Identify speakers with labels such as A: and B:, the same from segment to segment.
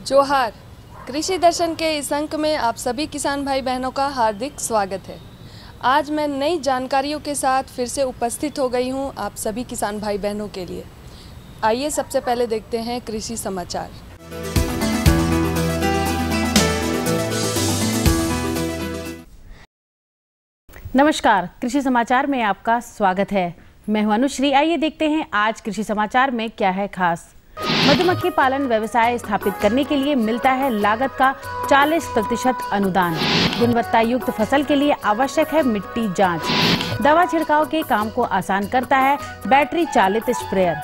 A: जोहार। कृषि दर्शन के इस अंक में आप सभी किसान भाई बहनों का हार्दिक स्वागत है। आज मैं नई जानकारियों के साथ फिर से उपस्थित हो गई हूं आप सभी किसान भाई बहनों के लिए। आइए सबसे पहले देखते हैं कृषि समाचार।
B: नमस्कार, कृषि समाचार में आपका स्वागत है। मैं हूं अनुश्री। आइए देखते हैं आज कृषि समाचार में क्या है खास। मधुमक्खी पालन व्यवसाय स्थापित करने के लिए मिलता है लागत का 40% अनुदान। गुणवत्ता युक्त फसल के लिए आवश्यक है मिट्टी जांच। दवा छिड़काव के काम को आसान करता है बैटरी चालित स्प्रेयर।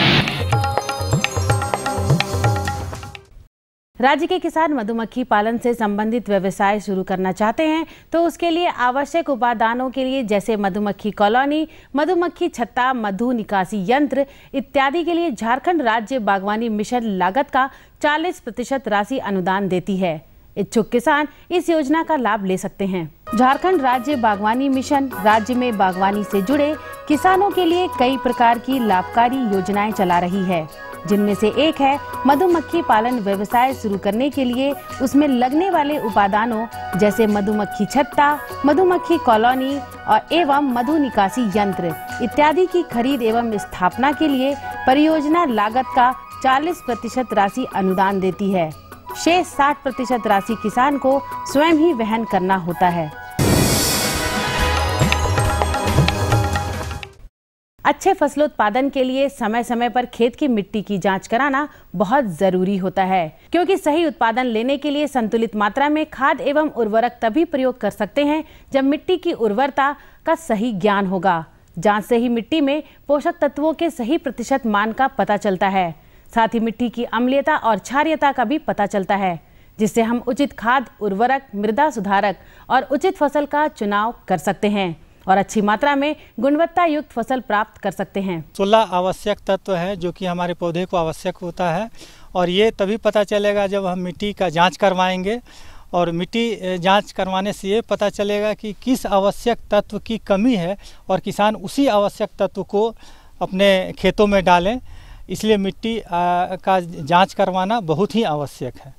B: राज्य के किसान मधुमक्खी पालन से संबंधित व्यवसाय शुरू करना चाहते हैं तो उसके लिए आवश्यक उपादानों के लिए जैसे मधुमक्खी कॉलोनी, मधुमक्खी छत्ता, मधु निकासी यंत्र इत्यादि के लिए झारखंड राज्य बागवानी मिशन लागत का 40% राशि अनुदान देती है। इच्छुक किसान इस योजना का लाभ ले सकते हैं। झारखंड राज्य बागवानी मिशन राज्य में बागवानी से जुड़े किसानों के लिए कई प्रकार की लाभकारी योजनाएं चला रही है, जिनमें से एक है मधुमक्खी पालन व्यवसाय शुरू करने के लिए उसमें लगने वाले उपादानों जैसे मधुमक्खी छत्ता, मधुमक्खी कॉलोनी और एवं मधु निकासी यंत्र इत्यादि की खरीद एवं स्थापना के लिए परियोजना लागत का 40% राशि अनुदान देती है। शेष 60% राशि किसान को स्वयं ही वहन करना होता है। अच्छे फसलोत्पादन के लिए समय समय पर खेत की मिट्टी की जांच कराना बहुत जरूरी होता है, क्योंकि सही उत्पादन लेने के लिए संतुलित मात्रा में खाद एवं उर्वरक तभी प्रयोग कर सकते हैं जब मिट्टी की उर्वरता का सही ज्ञान होगा। जांच से ही मिट्टी में पोषक तत्वों के सही प्रतिशत मान का पता चलता है। साथ ही मिट्टी की अम्लीयता और क्षारीयता का भी पता चलता है, जिससे हम उचित खाद, उर्वरक, मृदा सुधारक और उचित फसल का चुनाव कर सकते हैं और अच्छी मात्रा में गुणवत्ता युक्त फसल प्राप्त कर सकते हैं।
C: 16 आवश्यक तत्व हैं जो कि हमारे पौधे को आवश्यक होता है, और ये तभी पता चलेगा जब हम मिट्टी का जांच करवाएंगे। और मिट्टी जांच करवाने से ये पता चलेगा कि किस आवश्यक तत्व की कमी है और किसान उसी आवश्यक तत्व को अपने खेतों में डालें। इसलिए मिट्टी का जांच करवाना बहुत ही आवश्यक है।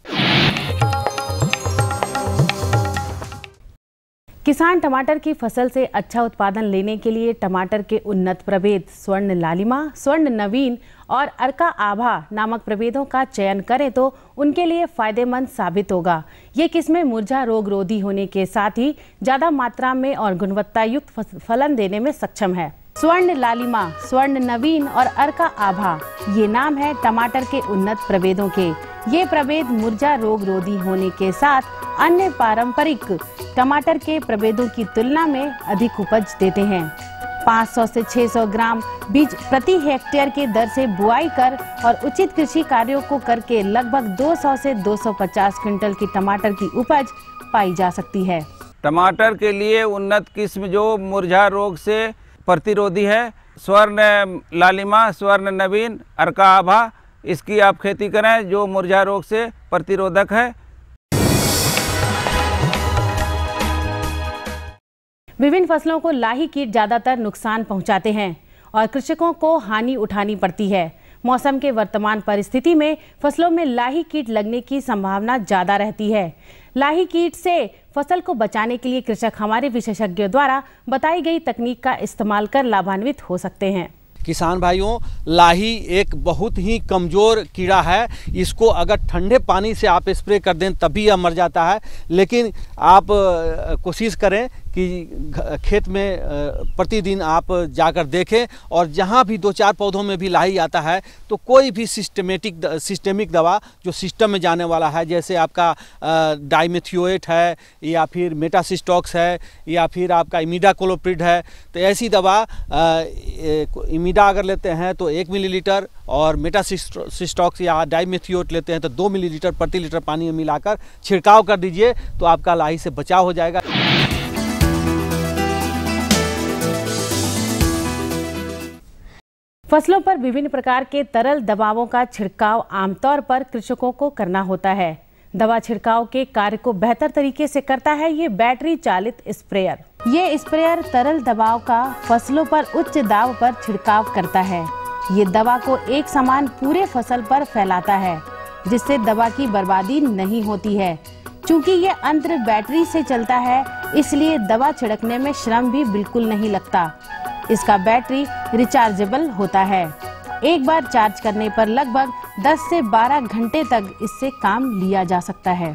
B: किसान टमाटर की फसल से अच्छा उत्पादन लेने के लिए टमाटर के उन्नत प्रभेद स्वर्ण लालिमा, स्वर्ण नवीन और अर्का आभा नामक प्रभेदों का चयन करें तो उनके लिए फायदेमंद साबित होगा। ये किस्में मुरझा रोग रोधी होने के साथ ही ज्यादा मात्रा में और गुणवत्ता युक्त फलन देने में सक्षम है। स्वर्ण लालिमा, स्वर्ण नवीन और अर्का आभा ये नाम है टमाटर के उन्नत प्रभेदों के। ये प्रभेद मुरझा रोग रोधी होने के साथ अन्य पारंपरिक टमाटर के प्रभेदों की तुलना में अधिक उपज देते हैं। 500 से 600 ग्राम बीज प्रति हेक्टेयर के दर से बुआई कर और उचित कृषि कार्यों को करके लगभग 200 से 250 क्विंटल की टमाटर की उपज पाई जा सकती है।
D: टमाटर के लिए उन्नत किस्म जो मुरझा रोग से प्रतिरोधी है, स्वर्ण लालिमा, स्वर्ण नवीन, अर्का आभा, इसकी आप खेती करें जो मुरझा रोग से प्रतिरोधक है।
B: विभिन्न फसलों को लाही कीट ज्यादातर नुकसान पहुंचाते हैं और कृषकों को हानि उठानी पड़ती है। मौसम के वर्तमान परिस्थिति में फसलों में लाही कीट लगने की संभावना ज्यादा रहती है। लाही कीट से फसल को बचाने के लिए कृषक हमारे विशेषज्ञों द्वारा बताई गई तकनीक का इस्तेमाल कर लाभान्वित हो सकते हैं।
E: किसान भाइयों, लाही एक बहुत ही कमज़ोर कीड़ा है। इसको अगर ठंडे पानी से आप स्प्रे कर दें तभी यह मर जाता है, लेकिन आप कोशिश करें कि खेत में प्रतिदिन आप जाकर देखें और जहाँ भी 2-4 पौधों में भी लाही आता है तो कोई भी सिस्टेमिक दवा जो सिस्टम में जाने वाला है, जैसे आपका डाइमेथियोएट है या फिर मेटासिस्टॉक्स है या फिर आपका इमिडाक्लोप्रिड है, तो ऐसी दवा इमिडा अगर लेते हैं तो 1 मिलीलीटर और मेटासिस्टॉक्स या डाइमेथियोएट लेते हैं तो 2 मिलीलीटर प्रति लीटर पानी में मिलाकर छिड़काव कर दीजिए, तो आपका लाही से बचाव हो जाएगा।
B: फसलों पर विभिन्न प्रकार के तरल दवाओं का छिड़काव आमतौर पर कृषकों को करना होता है। दवा छिड़काव के कार्य को बेहतर तरीके से करता है ये बैटरी चालित स्प्रेयर। ये स्प्रेयर तरल दवाओं का फसलों पर उच्च दाब पर छिड़काव करता है। ये दवा को एक समान पूरे फसल पर फैलाता है। जिससे दवा की बर्बादी नहीं होती है। चूँकि ये यंत्र बैटरी से चलता है, इसलिए दवा छिड़कने में श्रम भी बिल्कुल नहीं लगता। इसका बैटरी रिचार्जेबल होता है। एक बार चार्ज करने पर लगभग 10 से 12 घंटे तक इससे काम लिया जा सकता है।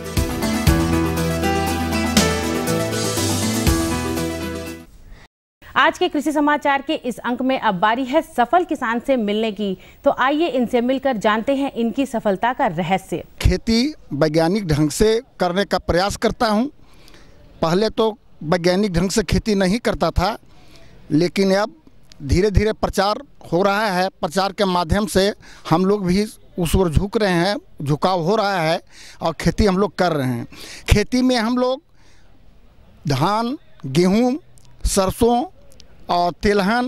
B: आज के कृषि समाचार के इस अंक में अब बारी है सफल किसान से मिलने की, तो आइए इनसे मिलकर जानते हैं इनकी सफलता का रहस्य।
F: खेती वैज्ञानिक ढंग से करने का प्रयास करता हूं। पहले तो वैज्ञानिक ढंग से खेती नहीं करता था, लेकिन अब धीरे धीरे प्रचार हो रहा है। प्रचार के माध्यम से हम लोग भी उस ओर झुक रहे हैं, झुकाव हो रहा है और खेती हम लोग कर रहे हैं। खेती में हम लोग धान, गेहूँ, सरसों और तिलहन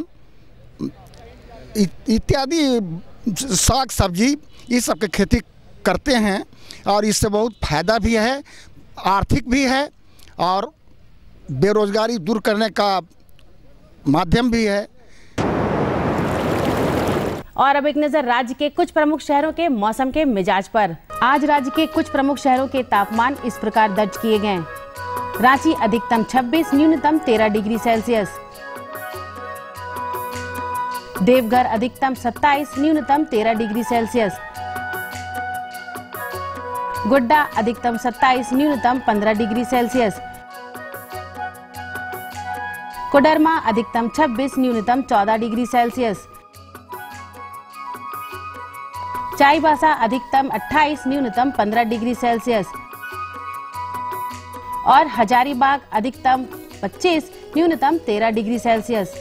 F: इत्यादि साग सब्जी ये सब की खेती करते हैं और इससे बहुत फ़ायदा भी है, आर्थिक भी है और बेरोजगारी दूर करने का माध्यम भी है।
B: और अब एक नजर राज्य के कुछ प्रमुख शहरों के मौसम के मिजाज पर। आज राज्य के कुछ प्रमुख शहरों के तापमान इस प्रकार दर्ज किए गए। रांची अधिकतम 26, न्यूनतम 13 डिग्री सेल्सियस। देवघर अधिकतम 27, न्यूनतम 13 डिग्री सेल्सियस। गोड्डा अधिकतम 27, न्यूनतम 15 डिग्री सेल्सियस। कोडरमा अधिकतम 26, न्यूनतम 14 डिग्री सेल्सियस। चाईबासा अधिकतम 28, न्यूनतम 15 डिग्री सेल्सियस और हजारीबाग अधिकतम 25, न्यूनतम 13 डिग्री सेल्सियस।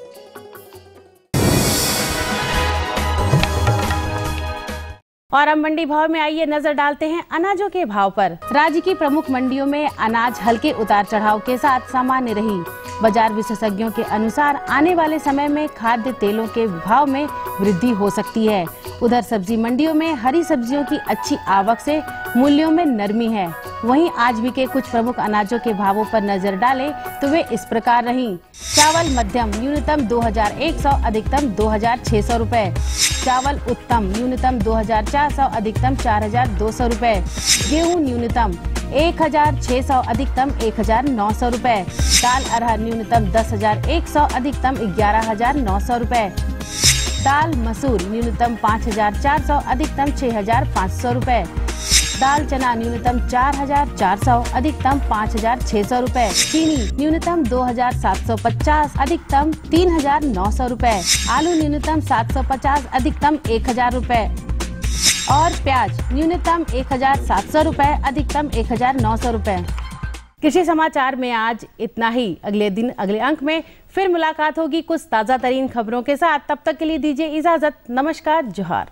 B: और अब मंडी भाव में आइए नजर डालते हैं अनाजों के भाव पर। राज्य की प्रमुख मंडियों में अनाज हल्के उतार चढ़ाव के साथ सामान्य रही। बाजार विशेषज्ञों के अनुसार आने वाले समय में खाद्य तेलों के भाव में वृद्धि हो सकती है। उधर सब्जी मंडियों में हरी सब्जियों की अच्छी आवक से मूल्यों में नरमी है। वहीं आज भी के कुछ प्रमुख अनाजों के भावों पर नजर डालें तो वे इस प्रकार रहीं। चावल मध्यम न्यूनतम 2100, अधिकतम 2600 रुपए। चावल उत्तम न्यूनतम 2400, अधिकतम 4200 रुपए। गेहूँ न्यूनतम 1600, अधिकतम 1900 रुपए। दाल अरहर न्यूनतम 10100, अधिकतम 11900 रुपए। दाल मसूर न्यूनतम 5400, अधिकतम 6500 रुपए। दाल चना न्यूनतम 4400, अधिकतम 5600 रुपए। चीनी न्यूनतम 2750, अधिकतम 3900 रुपए। आलू न्यूनतम 750, अधिकतम 1000 रुपए और प्याज न्यूनतम 1700 रुपए, अधिकतम 1900 रुपए। कृषि समाचार में आज इतना ही। अगले दिन अगले अंक में फिर मुलाकात होगी कुछ ताजा तरीन खबरों के साथ। तब तक के लिए दीजिए इजाजत। नमस्कार, जोहार।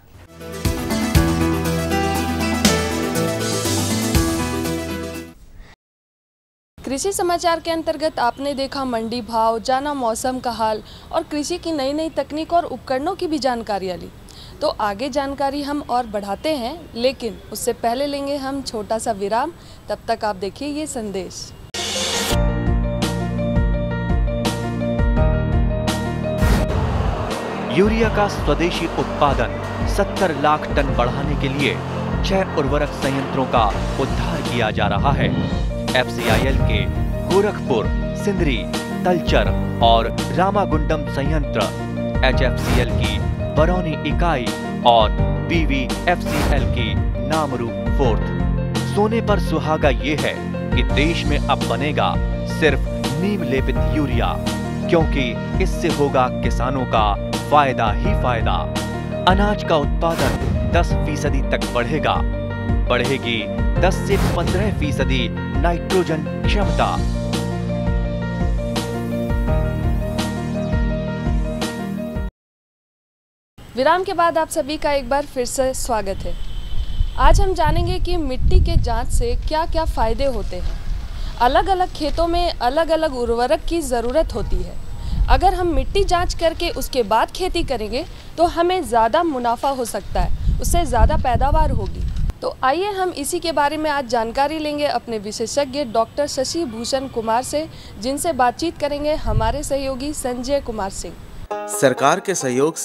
A: कृषि समाचार के अंतर्गत आपने देखा मंडी भाव, जाना मौसम का हाल और कृषि की नई नई तकनीक और उपकरणों की भी जानकारियाँ ली। तो आगे जानकारी हम और बढ़ाते हैं, लेकिन उससे पहले लेंगे हम छोटा सा विराम। तब तक आप देखिए ये संदेश।
G: यूरिया का स्वदेशी उत्पादन 70 लाख टन बढ़ाने के लिए 6 उर्वरक संयंत्रों का उद्धार किया जा रहा है। FCIL के गोरखपुर, सिंदरी, तलचर और रामागुंडम संयंत्र, HFCL की बरौनी इकाई और BVFCL की नामरू फोर्थ। सोने पर सुहागा ये है कि देश में अब बनेगा सिर्फ नीम लेपित यूरिया, क्योंकि इससे होगा किसानों का फायदा ही फायदा। अनाज का उत्पादन 10% तक बढ़ेगा। बढ़ेगी 10 से 15% नाइट्रोजन क्षमता।
A: विराम के बाद आप सभी का एक बार फिर से स्वागत है। आज हम जानेंगे कि मिट्टी के जांच से क्या क्या फायदे होते हैं। अलग अलग खेतों में अलग अलग उर्वरक की ज़रूरत होती है। अगर हम मिट्टी जांच करके उसके बाद खेती करेंगे तो हमें ज़्यादा मुनाफा हो सकता है, उससे ज़्यादा पैदावार होगी। तो आइए हम इसी के बारे में आज जानकारी लेंगे अपने विशेषज्ञ डॉक्टर शशि भूषण कुमार से, जिनसे बातचीत करेंगे हमारे सहयोगी संजय कुमार सिंह।
H: सरकार के सहयोग से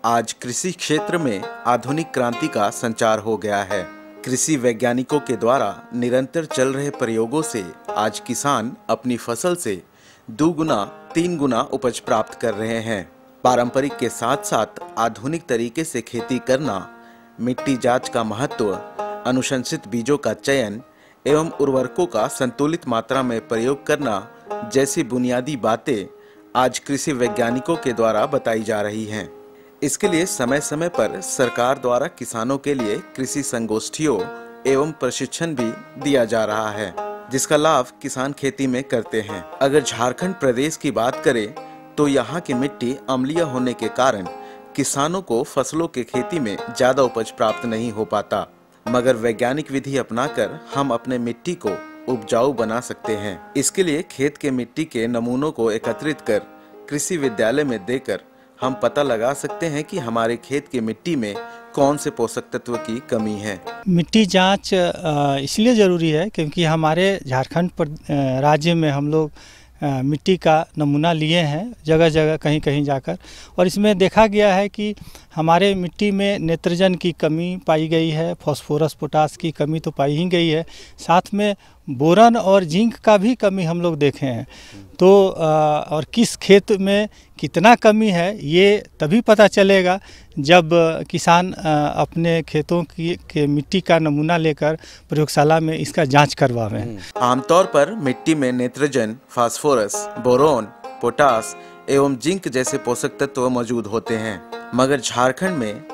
H: आज कृषि क्षेत्र में आधुनिक क्रांति का संचार हो गया है। कृषि वैज्ञानिकों के द्वारा निरंतर चल रहे प्रयोगों से आज किसान अपनी फसल से 2 गुना 3 गुना उपज प्राप्त कर रहे हैं। पारंपरिक के साथ साथ आधुनिक तरीके से खेती करना, मिट्टी जांच का महत्व, अनुशंसित बीजों का चयन एवं उर्वरकों का संतुलित मात्रा में प्रयोग करना जैसी बुनियादी बातें आज कृषि वैज्ञानिकों के द्वारा बताई जा रही हैं। इसके लिए समय समय पर सरकार द्वारा किसानों के लिए कृषि संगोष्ठियों एवं प्रशिक्षण भी दिया जा रहा है, जिसका लाभ किसान खेती में करते हैं। अगर झारखंड प्रदेश की बात करें तो यहाँ की मिट्टी अम्लीय होने के कारण किसानों को फसलों के खेती में ज्यादा उपज प्राप्त नहीं हो पाता, मगर वैज्ञानिक विधि अपनाकर हम अपने मिट्टी को उपजाऊ बना सकते हैं। इसके लिए खेत के मिट्टी के नमूनों को एकत्रित कर कृषि विद्यालय में देकर हम पता लगा सकते हैं कि हमारे खेत की मिट्टी में कौन से पोषक तत्व की कमी है।
C: मिट्टी जांच इसलिए ज़रूरी है क्योंकि हमारे झारखंड राज्य में हम लोग मिट्टी का नमूना लिए हैं जगह जगह कहीं कहीं जाकर, और इसमें देखा गया है कि हमारे मिट्टी में नाइट्रोजन की कमी पाई गई है, फास्फोरस पोटास की कमी तो पाई ही गई है, साथ में बोरन और जिंक का भी कमी हम लोग देखे हैं। तो और किस खेत में कितना कमी है ये तभी पता चलेगा जब किसान अपने खेतों के मिट्टी का नमूना लेकर प्रयोगशाला में इसका जांच करवावें।
H: आमतौर पर मिट्टी में नाइट्रोजन, फास्फोरस, बोरोन, पोटास एवं जिंक जैसे पोषक तत्व मौजूद होते हैं, मगर झारखंड में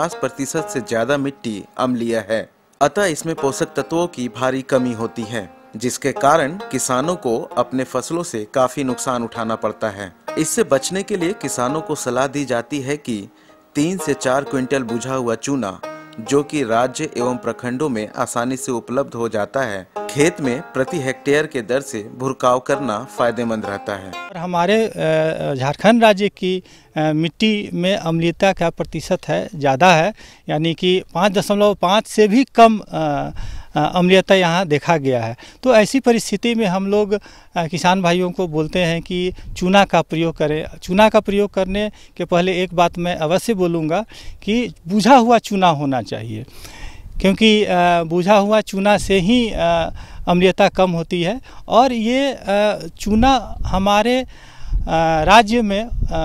H: 50% से ज्यादा मिट्टी अम्लीय है। अतः इसमें पोषक तत्वों की भारी कमी होती है, जिसके कारण किसानों को अपने फसलों से काफी नुकसान उठाना पड़ता है। इससे बचने के लिए किसानों को सलाह दी जाती है कि 3 से 4 क्विंटल बुझा हुआ चूना, जो कि राज्य एवं प्रखंडों में आसानी से उपलब्ध हो जाता है, खेत में प्रति हेक्टेयर के दर से भुरकाव करना फायदेमंद रहता है।
C: और हमारे झारखंड राज्य की मिट्टी में अम्लीयता का प्रतिशत है ज़्यादा है, यानी कि 5.5 से भी कम अम्लीयता यहाँ देखा गया है। तो ऐसी परिस्थिति में हम लोग किसान भाइयों को बोलते हैं कि चूना का प्रयोग करें। चूना का प्रयोग करने के पहले एक बात मैं अवश्य बोलूँगा कि बुझा हुआ चूना होना चाहिए, क्योंकि बुझा हुआ चूना से ही अम्लीयता कम होती है। और ये चूना हमारे राज्य में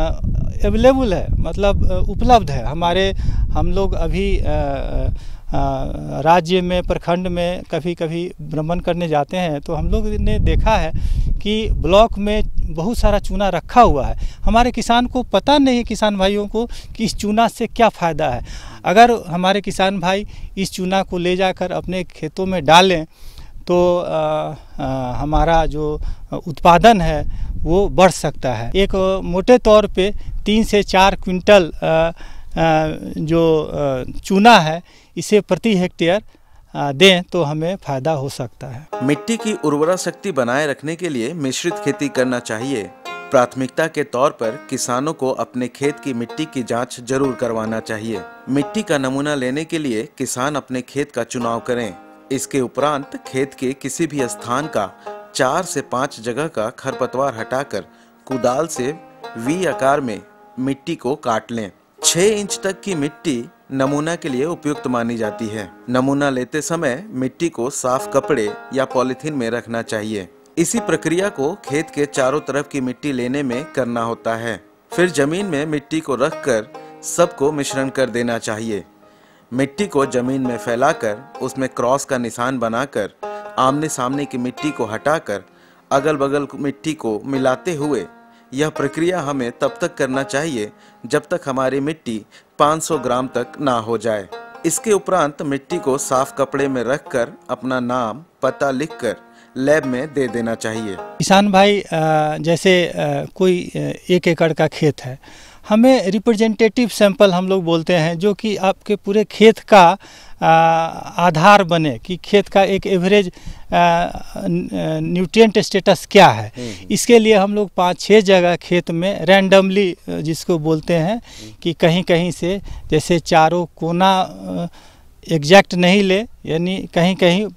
C: अवेलेबल है, मतलब उपलब्ध है। हम लोग अभी राज्य में प्रखंड में कभी कभी भ्रमण करने जाते हैं तो हम लोग ने देखा है कि ब्लॉक में बहुत सारा चूना रखा हुआ है। हमारे किसान को पता नहीं, किसान भाइयों को, कि इस चूना से क्या फ़ायदा है। अगर हमारे किसान भाई इस चूना को ले जाकर अपने खेतों में डालें तो हमारा जो उत्पादन है वो बढ़ सकता है। एक मोटे तौर पे 3 से 4 क्विंटल जो चूना है इसे प्रति हेक्टेयर दें तो हमें फायदा हो सकता है।
H: मिट्टी की उर्वरा शक्ति बनाए रखने के लिए मिश्रित खेती करना चाहिए। प्राथमिकता के तौर पर किसानों को अपने खेत की मिट्टी की जांच जरूर करवाना चाहिए। मिट्टी का नमूना लेने के लिए किसान अपने खेत का चुनाव करें। इसके उपरांत खेत के किसी भी स्थान का 4 से 5 जगह का खरपतवार हटाकर कुदाल से वी आकार में मिट्टी को काट लें। 6 इंच तक की मिट्टी नमूना के लिए उपयुक्त मानी जाती है। नमूना लेते समय मिट्टी को साफ कपड़े या पॉलीथीन में रखना चाहिए। इसी प्रक्रिया को खेत के चारों तरफ की मिट्टी लेने में करना होता है। फिर जमीन में मिट्टी को रखकर सबको मिश्रण कर देना चाहिए। मिट्टी को जमीन में फैलाकर उसमें क्रॉस का निशान बनाकर आमने सामने की मिट्टी को हटाकर अगल बगल मिट्टी को मिलाते हुए यह प्रक्रिया हमें तब तक करना चाहिए जब तक हमारी मिट्टी 500 ग्राम तक ना हो जाए। इसके उपरांत मिट्टी को साफ कपड़े में रखकर अपना नाम पता लिखकर लैब में दे देना चाहिए।
C: किसान भाई जैसे कोई 1 एकड़ का खेत है, हमें रिप्रेजेंटेटिव सैंपल हम लोग बोलते हैं, जो कि आपके पूरे खेत का आधार बने कि खेत का एक एवरेज न्यूट्रिएंट स्टेटस क्या है। इसके लिए हम लोग 5-6 जगह खेत में रैंडमली, जिसको बोलते हैं कि कहीं कहीं से, जैसे चारों कोना एग्जैक्ट नहीं ले, यानी कहीं कहीं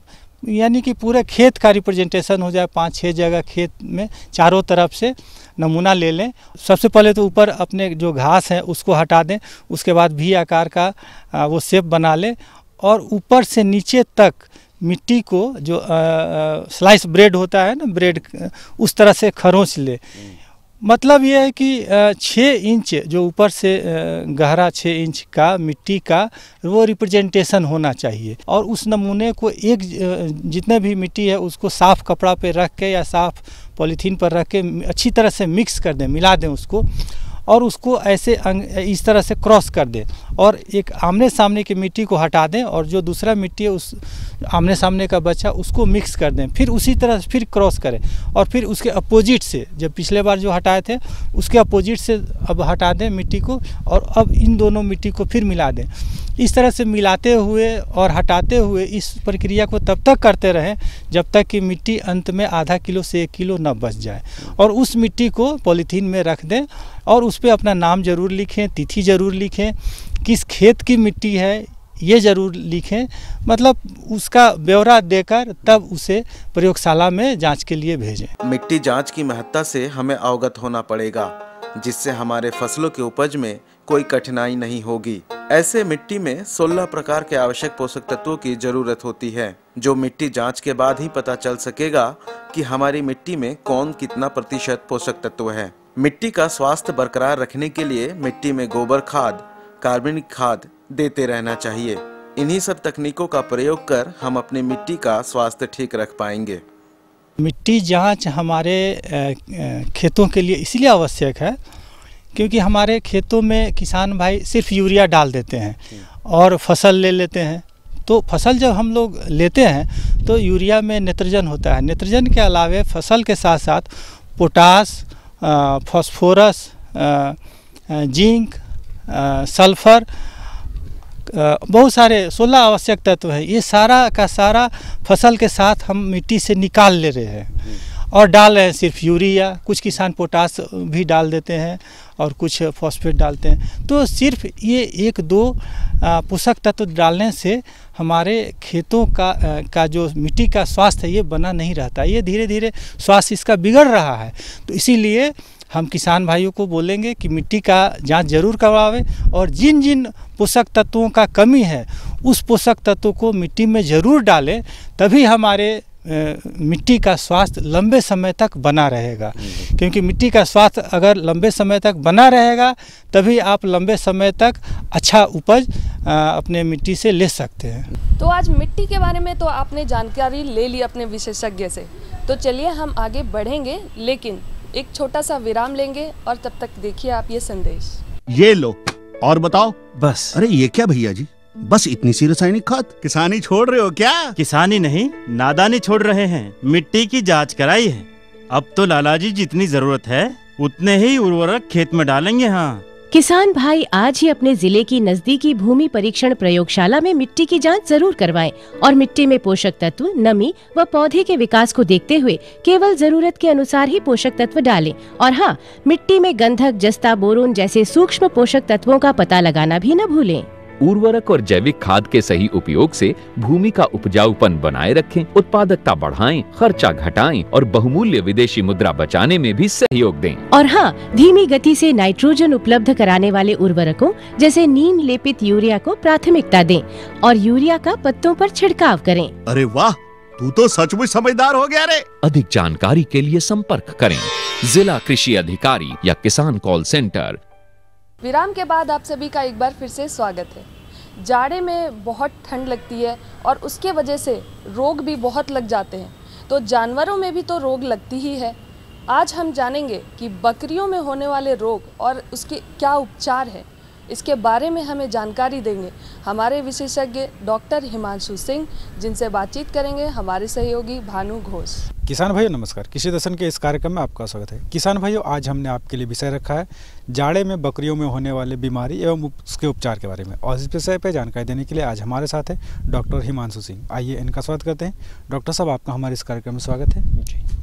C: यानी कि पूरे खेत का रिप्रेजेंटेशन हो जाए, 5-6 जगह खेत में चारों तरफ से नमूना ले लें। सबसे पहले तो ऊपर अपने जो घास है उसको हटा दें, उसके बाद भी आकार का वो शेप बना लें और ऊपर से नीचे तक मिट्टी को जो स्लाइस ब्रेड होता है ना, ब्रेड उस तरह से खरोंच ले। मतलब ये है कि 6 इंच जो ऊपर से गहरा 6 इंच का मिट्टी का वो रिप्रेजेंटेशन होना चाहिए। और उस नमूने को जितने भी मिट्टी है उसको साफ़ कपड़ा पे रख के या साफ़ पॉलीथीन पर रख के अच्छी तरह से मिक्स कर दें, मिला दें उसको, और उसको ऐसे इस तरह से क्रॉस कर दें और एक आमने सामने की मिट्टी को हटा दें और जो दूसरा मिट्टी है उस आमने सामने का बचा उसको मिक्स कर दें। फिर उसी तरह फिर क्रॉस करें और फिर उसके अपोजिट से, जब पिछले बार जो हटाए थे उसके अपोजिट से अब हटा दें मिट्टी को और अब इन दोनों मिट्टी को फिर मिला दें। इस तरह से मिलाते हुए और हटाते हुए इस प्रक्रिया को तब तक करते रहें जब तक कि मिट्टी अंत में आधा किलो से 1 किलो न बच जाए। और उस मिट्टी को पॉलीथीन में रख दें और उस पर अपना नाम ज़रूर लिखें, तिथि ज़रूर लिखें, किस खेत की मिट्टी है ये ज़रूर लिखें, मतलब उसका ब्यौरा देकर तब उसे प्रयोगशाला में जांच के लिए भेजें।
H: मिट्टी जांच की महत्ता से हमें अवगत होना पड़ेगा, जिससे हमारे फसलों के उपज में कोई कठिनाई नहीं होगी। ऐसे मिट्टी में 16 प्रकार के आवश्यक पोषक तत्वों की जरूरत होती है, जो मिट्टी जांच के बाद ही पता चल सकेगा कि हमारी मिट्टी में कौन कितना प्रतिशत पोषक तत्व है। मिट्टी का स्वास्थ्य बरकरार रखने के लिए मिट्टी में गोबर खाद, कार्बनिक खाद देते रहना चाहिए। इन्हीं सब तकनीकों का प्रयोग कर हम अपनी मिट्टी का स्वास्थ्य ठीक रख पाएंगे।
C: मिट्टी जांच हमारे खेतों के लिए इसलिए आवश्यक है क्योंकि हमारे खेतों में किसान भाई सिर्फ यूरिया डाल देते हैं और फसल ले लेते हैं। तो फसल जब हम लोग लेते हैं तो यूरिया में नाइट्रोजन होता है। नाइट्रोजन के अलावे फसल के साथ साथ पोटास, फास्फोरस, जिंक, सल्फर, बहुत सारे 16 आवश्यक तत्व हैं। ये सारा का सारा फसल के साथ हम मिट्टी से निकाल ले रहे हैं और डाल रहे हैं सिर्फ यूरिया। कुछ किसान पोटास भी डाल देते हैं और कुछ फॉस्फेट डालते हैं। तो सिर्फ ये 1-2 पोषक तत्व डालने से हमारे खेतों का जो मिट्टी का स्वास्थ्य है ये बना नहीं रहता, ये धीरे धीरे स्वास्थ्य इसका बिगड़ रहा है। तो इसीलिए हम किसान भाइयों को बोलेंगे कि मिट्टी का जांच जरूर करवावें और जिन जिन पोषक तत्वों का कमी है उस पोषक तत्वों को मिट्टी में ज़रूर डालें, तभी हमारे मिट्टी का स्वास्थ्य लंबे समय तक बना रहेगा। क्योंकि मिट्टी का स्वास्थ्य अगर लंबे समय तक बना रहेगा तभी आप लंबे समय तक अच्छा उपज अपने मिट्टी से ले सकते हैं।
A: तो आज मिट्टी के बारे में तो आपने जानकारी ले ली अपने विशेषज्ञ से, तो चलिए हम आगे बढ़ेंगे, लेकिन एक छोटा सा विराम लेंगे और तब तक देखिए आप ये संदेश।
I: ये लो और बताओ।
J: बस।
I: अरे ये क्या भैया जी, बस इतनी सी रासायनिक खाद? किसानी छोड़ रहे हो क्या?
J: किसानी नहीं, नादानी छोड़ रहे हैं। मिट्टी की जांच कराई है। अब तो लाला जी जितनी जरूरत है उतने ही उर्वरक खेत में डालेंगे। हाँ,
K: किसान भाई आज ही अपने जिले की नजदीकी भूमि परीक्षण प्रयोगशाला में मिट्टी की जांच जरूर करवाएं और मिट्टी में पोषक तत्व, नमी व पौधे के विकास को देखते हुए केवल जरूरत के अनुसार ही पोषक तत्व डालें। और हाँ, मिट्टी में गंधक, जस्ता, बोरोन जैसे सूक्ष्म पोषक तत्वों का पता लगाना भी न भूलें।
L: उर्वरक और जैविक खाद के सही उपयोग से भूमि का उपजाऊपन बनाए रखें, उत्पादकता बढ़ाएं, खर्चा घटाएं और बहुमूल्य विदेशी मुद्रा बचाने में भी सहयोग दें।
K: और हाँ, धीमी गति से नाइट्रोजन उपलब्ध कराने वाले उर्वरकों जैसे नीम लेपित यूरिया को प्राथमिकता दें और यूरिया का पत्तों पर छिड़काव करें।
I: अरे वाह, तू तो सचमुच समझदार हो गया रे।
L: अधिक जानकारी के लिए संपर्क करें जिला कृषि अधिकारी या किसान कॉल सेंटर।
A: विराम के बाद आप सभी का एक बार फिर से स्वागत है। जाड़े में बहुत ठंड लगती है और उसके वजह से रोग भी बहुत लग जाते हैं, तो जानवरों में भी तो रोग लगती ही है। आज हम जानेंगे कि बकरियों में होने वाले रोग और उसके क्या उपचार है, इसके बारे में हमें जानकारी देंगे हमारे विशेषज्ञ डॉक्टर हिमांशु सिंह, जिनसे बातचीत करेंगे हमारे सहयोगी भानु घोष।
M: किसान भाइयों नमस्कार, कृषि दर्शन के इस कार्यक्रम में आपका स्वागत है। किसान भाइयों, आज हमने आपके लिए विषय रखा है जाड़े में बकरियों में होने वाले बीमारी एवं उसके उपचार के बारे में, और इस विषय पर जानकारी देने के लिए आज हमारे साथ है डॉक्टर हिमांशु सिंह। आइए इनका स्वागत करते हैं। डॉक्टर साहब, आपका हमारे इस कार्यक्रम में स्वागत है।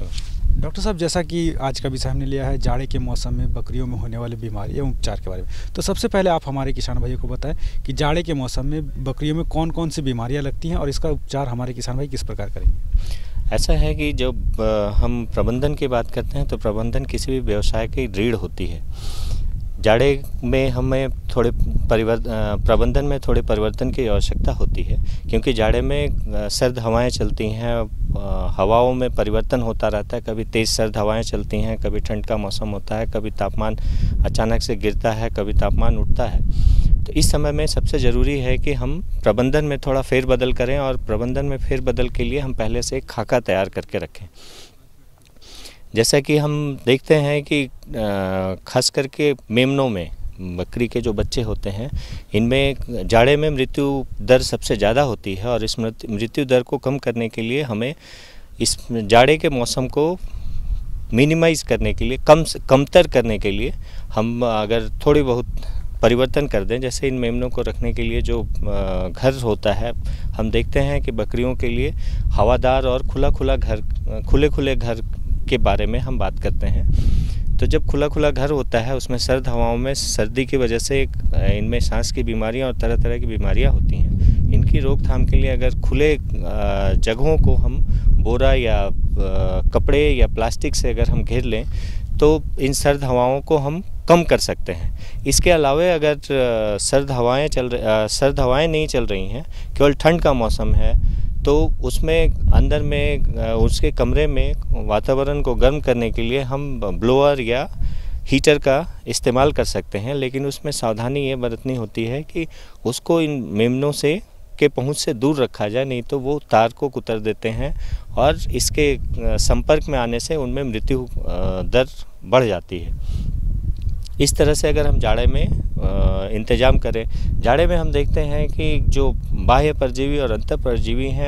M: डॉक्टर साहब, जैसा कि आज का विषय हमने लिया है जाड़े के मौसम में बकरियों में होने वाली बीमारी एवं उपचार के बारे में, तो सबसे पहले आप हमारे किसान भाइयों को बताएं कि जाड़े के मौसम में बकरियों में कौन कौन सी बीमारियां लगती हैं और इसका उपचार हमारे किसान भाई किस प्रकार करेंगे।
N: ऐसा है कि जब हम प्रबंधन की बात करते हैं तो प्रबंधन किसी भी व्यवसाय की रीढ़ होती है। जाड़े में हमें प्रबंधन में थोड़े परिवर्तन की आवश्यकता होती है, क्योंकि जाड़े में सर्द हवाएं चलती हैं, हवाओं में परिवर्तन होता रहता है। कभी तेज़ सर्द हवाएं चलती हैं, कभी ठंड का मौसम होता है, कभी तापमान अचानक से गिरता है, कभी तापमान उठता है। तो इस समय में सबसे ज़रूरी है कि हम प्रबंधन में थोड़ा फेरबदल करें, और प्रबंधन में फेरबदल के लिए हम पहले से एक खाका तैयार करके रखें। जैसा कि हम देखते हैं कि खास करके मेमनों में बकरी के जो बच्चे होते हैं, इनमें जाड़े में मृत्यु दर सबसे ज़्यादा होती है, और इस मृत्यु दर को कम करने के लिए हमें इस जाड़े के मौसम को मिनिमाइज़ करने के लिए, कमतर करने के लिए हम अगर थोड़ी बहुत परिवर्तन कर दें। जैसे इन मेमनों को रखने के लिए जो घर होता है, हम देखते हैं कि बकरियों के लिए हवादार और खुले घर के बारे में हम बात करते हैं। तो जब खुला घर होता है, उसमें सर्द हवाओं में सर्दी की वजह से इनमें सांस की बीमारियां और तरह तरह की बीमारियां होती हैं। इनकी रोकथाम के लिए अगर खुले जगहों को हम बोरा या कपड़े या प्लास्टिक से अगर हम घेर लें तो इन सर्द हवाओं को हम कम कर सकते हैं। इसके अलावा अगर सर्द हवाएं नहीं चल रही हैं, केवल ठंड का मौसम है, तो उसमें अंदर में उसके कमरे में वातावरण को गर्म करने के लिए हम ब्लोअर या हीटर का इस्तेमाल कर सकते हैं। लेकिन उसमें सावधानी ये बरतनी होती है कि उसको इन मेमनों के पहुंच से दूर रखा जाए, नहीं तो वो तार को कुतर देते हैं और इसके संपर्क में आने से उनमें मृत्यु दर बढ़ जाती है। इस तरह से अगर हम जाड़े में इंतजाम करें, जाड़े में हम देखते हैं कि जो बाह्य परजीवी और अंतर परजीवी हैं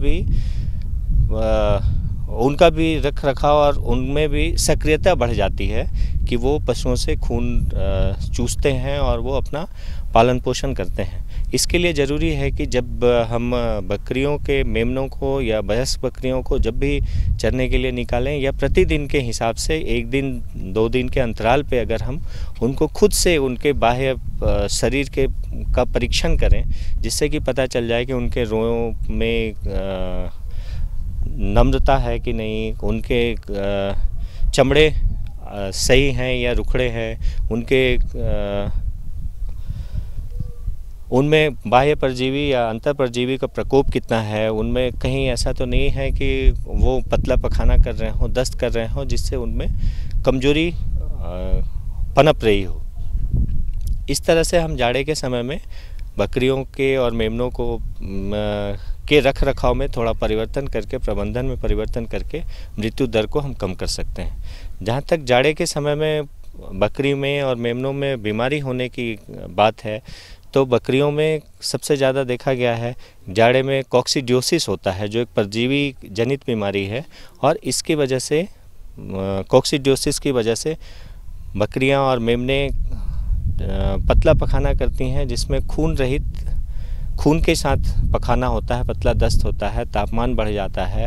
N: उनका भी रख रखाव और उनमें भी सक्रियता बढ़ जाती है कि वो पशुओं से खून चूसते हैं और वो अपना पालन पोषण करते हैं। इसके लिए ज़रूरी है कि जब हम बकरियों के मेमनों को या वयस्क बकरियों को जब भी चरने के लिए निकालें, या प्रतिदिन के हिसाब से 1 दिन 2 दिन के अंतराल पे अगर हम उनको खुद से उनके बाह्य शरीर का परीक्षण करें, जिससे कि पता चल जाए कि उनके रोयों में नम्रता है कि नहीं, उनके चमड़े सही हैं या रुखड़े हैं, उनमें बाह्य परजीवी या अंतर परजीवी का प्रकोप कितना है, उनमें कहीं ऐसा तो नहीं है कि वो पतला पखाना कर रहे हों, दस्त कर रहे हों, जिससे उनमें कमजोरी पनप रही हो। इस तरह से हम जाड़े के समय में बकरियों के और मेमनों को के रख रखाव में थोड़ा परिवर्तन करके, प्रबंधन में परिवर्तन करके मृत्यु दर को हम कम कर सकते हैं। जहाँ तक जाड़े के समय में बकरी में और मेमनों में बीमारी होने की बात है, तो बकरियों में सबसे ज़्यादा देखा गया है जाड़े में कॉक्सीडियोसिस होता है, जो एक परजीवी जनित बीमारी है, और इसकी वजह से कॉक्सीडियोसिस की वजह से बकरियां और मेमने पतला पखाना करती हैं, जिसमें खून के साथ पखाना होता है, पतला दस्त होता है, तापमान बढ़ जाता है,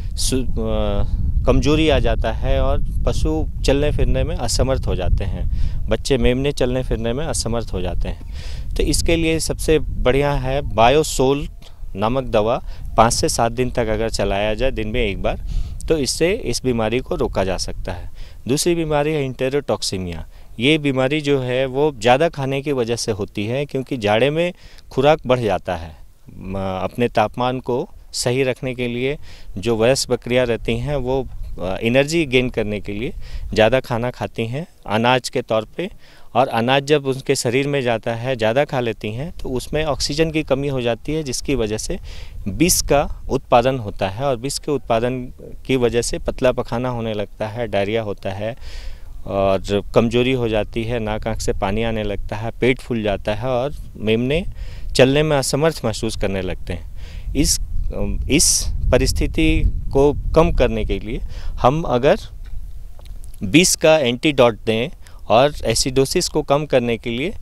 N: कमजोरी आ जाता है और पशु चलने फिरने में असमर्थ हो जाते हैं, बच्चे मेमने चलने फिरने में असमर्थ हो जाते हैं। तो इसके लिए सबसे बढ़िया है बायोसोल नामक दवा 5 से 7 दिन तक अगर चलाया जाए दिन में एक बार, तो इससे इस बीमारी को रोका जा सकता है। दूसरी बीमारी है इंटेरोटॉक्सीमिया। ये बीमारी जो है वो ज़्यादा खाने की वजह से होती है, क्योंकि जाड़े में खुराक बढ़ जाता है। अपने तापमान को सही रखने के लिए जो वयस्क बकरियां रहती हैं वो एनर्जी गेन करने के लिए ज़्यादा खाना खाती हैं अनाज के तौर पे, और अनाज जब उनके शरीर में जाता है, ज़्यादा खा लेती हैं, तो उसमें ऑक्सीजन की कमी हो जाती है, जिसकी वजह से विष का उत्पादन होता है, और विष के उत्पादन की वजह से पतला पखाना होने लगता है, डायरिया होता है और कमजोरी हो जाती है, नाक आँख से पानी आने लगता है, पेट फूल जाता है और मेमने चलने में असमर्थ महसूस करने लगते हैं। इस परिस्थिति को कम करने के लिए हम अगर विष का एंटीडोट दें और एसिडोसिस को कम करने के लिए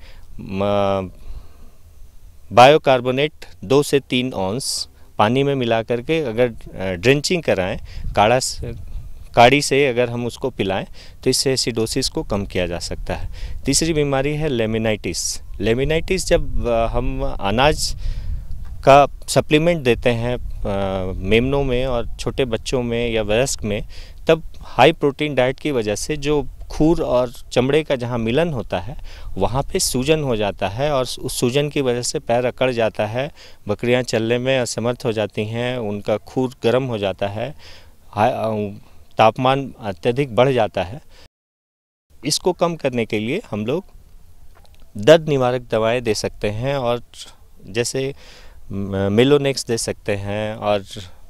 N: बायोकार्बोनेट 2 से 3 औंस पानी में मिला करके अगर ड्रेंचिंग कराएं, काढ़ी से अगर हम उसको पिलाएं तो इससे एसिडोसिस को कम किया जा सकता है। तीसरी बीमारी है लेमिनाइटिस। लेमिनाइटिस जब हम अनाज का सप्लीमेंट देते हैं मेमनों में और छोटे बच्चों में या वयस्क में, तब हाई प्रोटीन डाइट की वजह से जो खूर और चमड़े का जहाँ मिलन होता है वहाँ पे सूजन हो जाता है और उस सूजन की वजह से पैर अकड़ जाता है, बकरियाँ चलने में असमर्थ हो जाती हैं, उनका खूर गर्म हो जाता है, तापमान अत्यधिक बढ़ जाता है। इसको कम करने के लिए हम लोग दर्द निवारक दवाएं दे सकते हैं और जैसे मेलोनेक्स दे सकते हैं और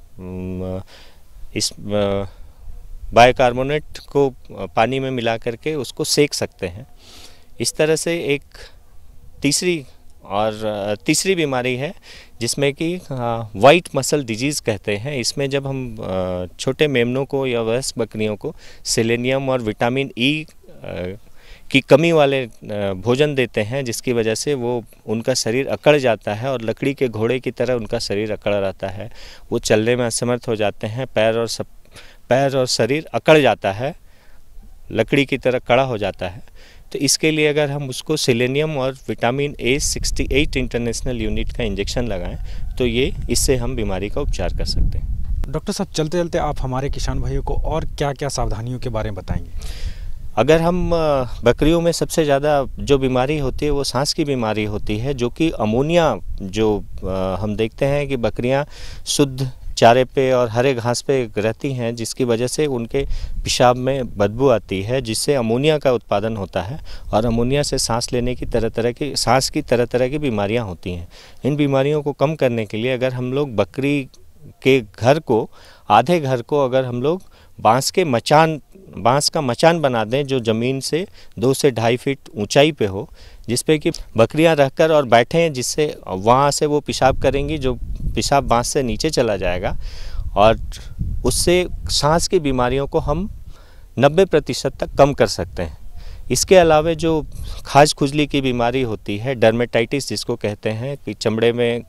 N: इस बाइकार्बोनेट को पानी में मिला करके उसको सेक सकते हैं। इस तरह से एक तीसरी बीमारी है जिसमें कि वाइट मसल डिजीज़ कहते हैं। इसमें जब हम छोटे मेमनों को या वयस्क बकरियों को सेलेनियम और विटामिन ई की कमी वाले भोजन देते हैं, जिसकी वजह से वो उनका शरीर अकड़ जाता है और लकड़ी के घोड़े की तरह उनका शरीर अकड़ रहता है, वो चलने में असमर्थ हो जाते हैं, पैर और शरीर अकड़ जाता है, लकड़ी की तरह कड़ा हो जाता है। तो इसके लिए अगर हम उसको सेलेनियम और विटामिन ए 68 इंटरनेशनल यूनिट का इंजेक्शन लगाएं तो इससे हम बीमारी का उपचार कर सकते हैं।
M: डॉक्टर साहब, चलते चलते आप हमारे किसान भाइयों को और क्या क्या सावधानियों के बारे में बताएंगे?
N: अगर हम बकरियों में सबसे ज़्यादा जो बीमारी होती है वो सांस की बीमारी होती है, जो कि अमोनिया जो हम देखते हैं कि बकरियां शुद्ध चारे पे और हरे घास पे रहती हैं, जिसकी वजह से उनके पेशाब में बदबू आती है, जिससे अमोनिया का उत्पादन होता है और अमोनिया से सांस लेने की तरह तरह की बीमारियां होती हैं। इन बीमारियों को कम करने के लिए अगर हम लोग बकरी के घर को, आधे घर को अगर हम लोग बांस का मचान बना दें जो ज़मीन से 2 से 2.5 फीट ऊंचाई पे हो, जिस पे कि बकरियां रहकर और बैठें, जिससे वहाँ से वो पेशाब करेंगी, जो पेशाब बांस से नीचे चला जाएगा और उससे सांस की बीमारियों को हम 90% तक कम कर सकते हैं। इसके अलावा जो खाज खुजली की बीमारी होती है, डर्मेटाइटिस जिसको कहते हैं, कि चमड़े में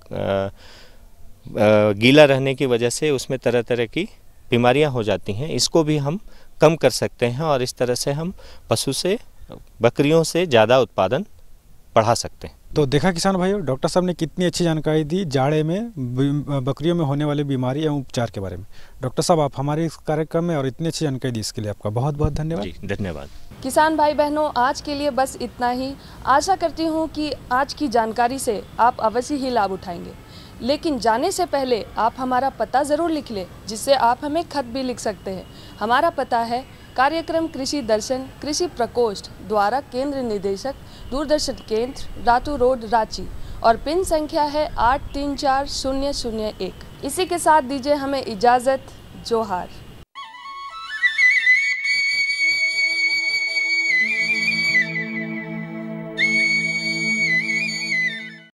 N: गीला रहने की वजह से उसमें तरह तरह की बीमारियां हो जाती हैं, इसको भी हम कम कर सकते हैं और इस तरह से हम बकरियों से ज़्यादा उत्पादन बढ़ा सकते हैं।
M: तो देखा किसान भाइयों, डॉक्टर साहब ने कितनी अच्छी जानकारी दी जाड़े में बकरियों में होने वाली बीमारी एवं उपचार के बारे में। डॉक्टर साहब, आप हमारे इस कार्यक्रम में और इतनी अच्छी जानकारी दी इसके लिए आपका बहुत बहुत धन्यवाद।
N: जी, धन्यवाद।
A: किसान भाई बहनों, आज के लिए बस इतना ही। आशा करती हूँ कि आज की जानकारी से आप अवश्य ही लाभ उठाएंगे, लेकिन जाने से पहले आप हमारा पता ज़रूर लिख लें, जिससे आप हमें खत भी लिख सकते हैं। हमारा पता है कार्यक्रम कृषि दर्शन, कृषि प्रकोष्ठ द्वारा केंद्र निदेशक, दूरदर्शन केंद्र, रातू रोड, रांची, और पिन संख्या है 834001। इसी के साथ दीजिए हमें इजाज़त। जोहार।